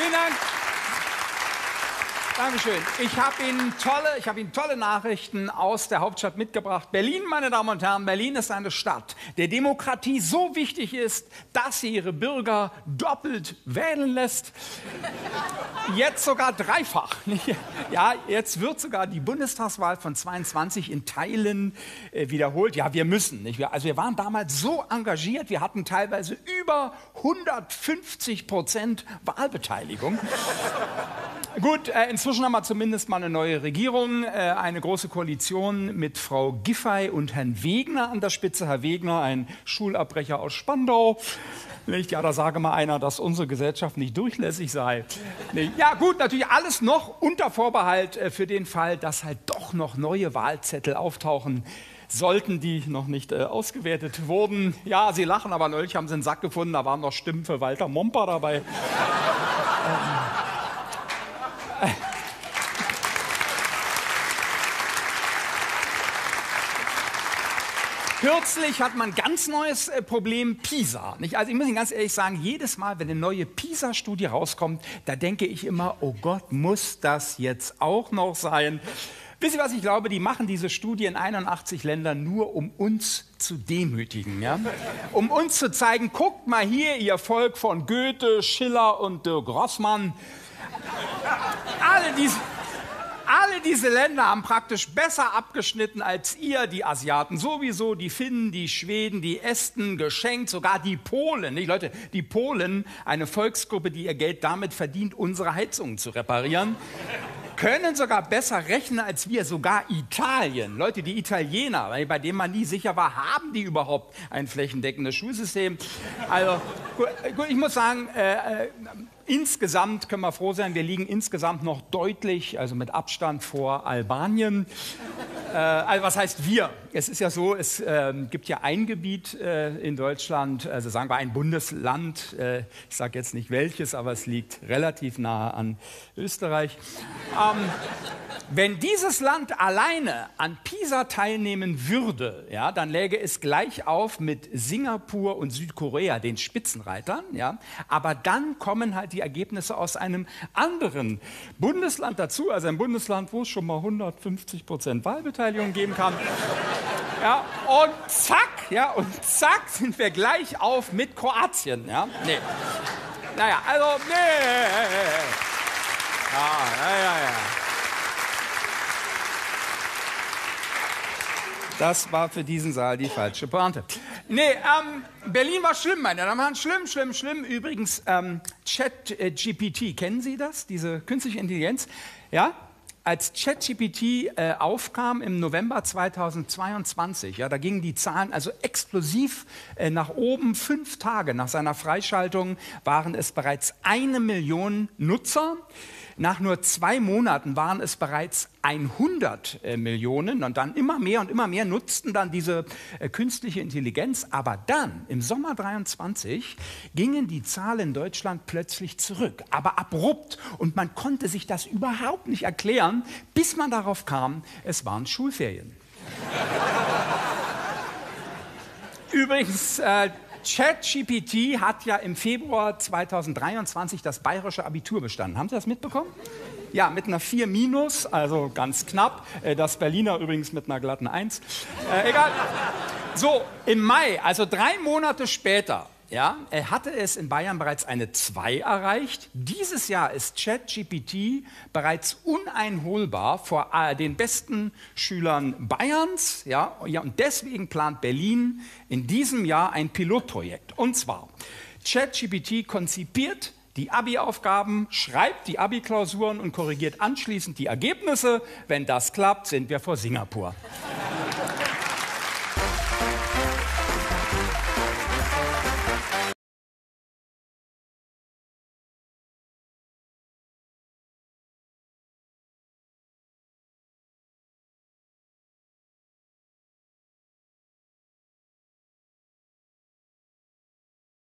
Vielen Dank. Dankeschön. Ich habe Ihnen tolle Nachrichten aus der Hauptstadt mitgebracht. Berlin, meine Damen und Herren, Berlin ist eine Stadt, der Demokratie so wichtig ist, dass sie ihre Bürger doppelt wählen lässt. Jetzt sogar dreifach. Ja, jetzt wird sogar die Bundestagswahl von 22 in Teilen wiederholt. Ja, wir müssen. Nicht? Also wir waren damals so engagiert, wir hatten teilweise über 150% Wahlbeteiligung. Gut, inzwischen haben wir zumindest mal eine neue Regierung, eine große Koalition mit Frau Giffey und Herrn Wegner an der Spitze. Herr Wegner, ein Schulabbrecher aus Spandau. Ja, da sage mal einer, dass unsere Gesellschaft nicht durchlässig sei. Ja gut, natürlich alles noch unter Vorbehalt für den Fall, dass halt doch noch neue Wahlzettel auftauchen sollten, die noch nicht ausgewertet wurden. Ja, Sie lachen, aber neulich haben Sie einen Sack gefunden, da waren noch Stimmen für Walter Momper dabei. Kürzlich hat man ein ganz neues Problem, PISA. Nicht? Also ich muss Ihnen ganz ehrlich sagen, jedes Mal, wenn eine neue PISA-Studie rauskommt, da denke ich immer, oh Gott, muss das jetzt auch noch sein? Wisst ihr, was ich glaube? Die machen diese Studie in 81 Ländern nur, um uns zu demütigen. Ja? Um uns zu zeigen, guckt mal hier, ihr Volk von Goethe, Schiller und Dirk Rossmann. Alle diese Länder haben praktisch besser abgeschnitten als ihr, die Asiaten sowieso, die Finnen, die Schweden, die Esten, geschenkt, sogar die Polen. Nicht, Leute, die Polen, eine Volksgruppe, die ihr Geld damit verdient, unsere Heizungen zu reparieren, können sogar besser rechnen als wir, sogar Italien. Leute, die Italiener, bei denen man nie sicher war, haben die überhaupt ein flächendeckendes Schulsystem? Also, gut, ich muss sagen, insgesamt können wir froh sein, wir liegen insgesamt noch deutlich, also mit Abstand vor Albanien. Also was heißt wir? Es ist ja so, es gibt ja ein Gebiet in Deutschland, also sagen wir ein Bundesland, ich sage jetzt nicht welches, aber es liegt relativ nahe an Österreich. Wenn dieses Land alleine an PISA teilnehmen würde, ja, dann läge es gleich auf mit Singapur und Südkorea, den Spitzenreitern. Ja, aber dann kommen halt die Ergebnisse aus einem anderen Bundesland dazu, also ein Bundesland, wo es schon mal 150% Wahlbeteiligung geben kann. Ja, und zack sind wir gleich auf mit Kroatien. Ja? Nee. Naja, also, nee. Ja. Das war für diesen Saal die falsche Pointe. Nee, Berlin war schlimm, meine Damen und Herren. Schlimm. Übrigens, ChatGPT, kennen Sie das? Diese künstliche Intelligenz? Ja? Als ChatGPT aufkam im November 2022, ja, da gingen die Zahlen also explosiv nach oben. 5 Tage nach seiner Freischaltung waren es bereits 1 Million Nutzer. Nach nur 2 Monaten waren es bereits 100 Millionen und dann immer mehr nutzten dann diese künstliche Intelligenz. Aber dann, im Sommer 23, gingen die Zahlen in Deutschland plötzlich zurück, aber abrupt. Und man konnte sich das überhaupt nicht erklären, bis man darauf kam, es waren Schulferien. Übrigens, ChatGPT hat ja im Februar 2023 das bayerische Abitur bestanden. Haben Sie das mitbekommen? Ja, mit einer 4-, also ganz knapp. Das Berliner übrigens mit einer glatten 1. Egal. So, im Mai, also 3 Monate später, ja, hatte es in Bayern bereits eine 2 erreicht. Dieses Jahr ist ChatGPT bereits uneinholbar vor den besten Schülern Bayerns. Ja, und deswegen plant Berlin in diesem Jahr ein Pilotprojekt. Und zwar, ChatGPT konzipiert die Abi-Aufgaben, schreibt die Abi-Klausuren und korrigiert anschließend die Ergebnisse. Wenn das klappt, sind wir vor Singapur.